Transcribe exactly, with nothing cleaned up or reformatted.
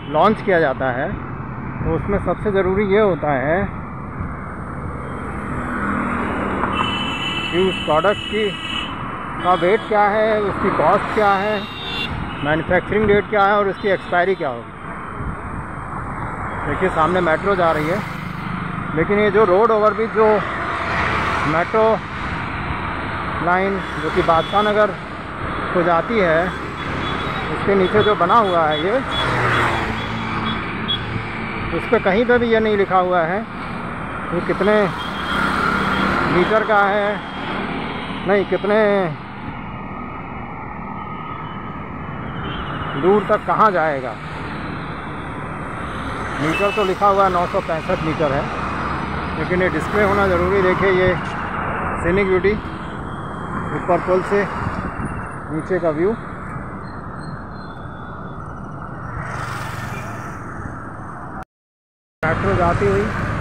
Launch किया जाता है तो उसमें सबसे ज़रूरी ये होता है कि उस प्रोडक्ट की का वेट क्या है, उसकी कॉस्ट क्या है, मैन्युफैक्चरिंग डेट क्या है और उसकी एक्सपायरी क्या होगी। देखिए सामने मेट्रो जा रही है, लेकिन ये जो रोड ओवरब्रिज जो मेट्रो लाइन जो कि बादशाह नगर को जाती है, उसके नीचे जो बना हुआ है ये, उस पर कहीं पे भी ये नहीं लिखा हुआ है वो कितने मीटर का है, नहीं कितने दूर तक कहाँ जाएगा। मीटर तो लिखा हुआ है नौ सौ पैंसठ मीटर है, लेकिन ये डिस्प्ले होना ज़रूरी। देखिए ये सीनिक ब्यूटी, ऊपर पुल से नीचे का व्यू। मेट्रो जाती हुई